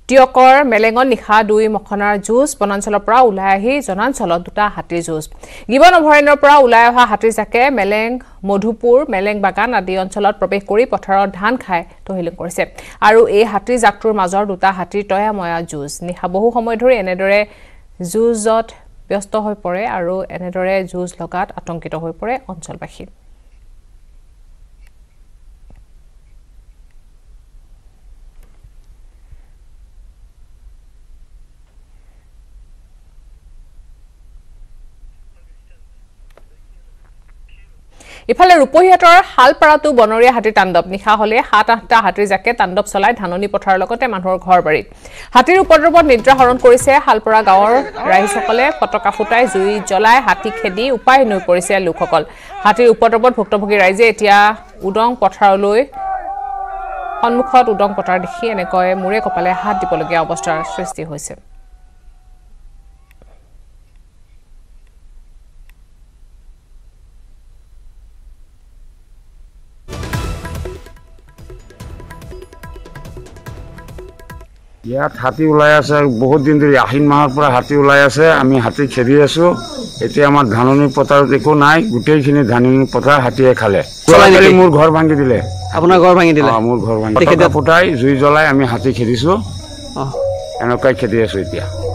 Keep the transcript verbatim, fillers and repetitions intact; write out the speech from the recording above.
টিয়কৰ মেলেঙত নিশা দুই মখনাৰ যুঁজ বনাঞ্চলৰ পৰা ওলাই আহি জনাঞ্চলত দুটা হাতীৰ যুঁজ গিবনঅভয়ৰ পৰা ওলাই অহা হাতীৰ জাকে মেলেং মধুপুৰ মেলেং বাগান আদি অঞ্চলত প্ৰৱেশ কৰি পথাৰত ধান খাই তহিলং কৰিছে আৰু এই হাতীৰ জাকটোৰ মাজৰ দুটা হাতীৰ তয়াময়া যুঁজ নিশা বহু সময় ধৰি এনেদৰে যুঁজত ব্যস্ত হৈ পৰে আৰু এনেদৰে যুঁজ লগাত আতংকিত হৈ পৰে অঞ্চলবাসী ইফালে ৰূপহীয়াতৰ হালপাৰাটো বনৰীয়া হাতীৰ তাণ্ডৱ নিশা হলে সাত আঠটা হাতীৰ জাকে তাণ্ডৱ চলাই ধাননি পথাৰৰ লগতে মানুহৰ ঘৰ বাৰীত হাতীৰ উপদ্ৰৱত নিদ্ৰা হৰণ কৰিছে হালপাৰা গাঁৱৰ ৰাইজসকলে পতকা ফুটাই জুই জ্বলাই হাতী খেদি উপায় হৈ পৰিছে লোকসকল হাতীৰ উপদ্ৰৱত ভুক্তভোগী ৰাইজে এতিয়া উদং পথাৰলৈ সন্মুখত উদং পথাৰ দেখি এনেকৈ মুৰে কপালে হাত দিবলগীয়া অৱস্থাৰ সৃষ্টি হৈছে ইয়াত হাতী ওলাই আছে বহুত দিন ধৰি আহিন মাহৰ পৰা হাতী ওলাই আছে আমি হাতী খেদি আছো এতিয়া আমাৰ ধাননি পথাৰত একো নাই গোটেইখিনি ধাননি পথাৰ হাতীয়ে খালে মোৰ ঘৰ ভাঙি দিলে আপোনাৰ ঘৰ ভাঙি দিলে মোৰ ঘৰ ভাঙি ফুটাই জুই জ্বলাই আমি হাতী খেদিছো এনেকৈ খেদি আছো এতিয়া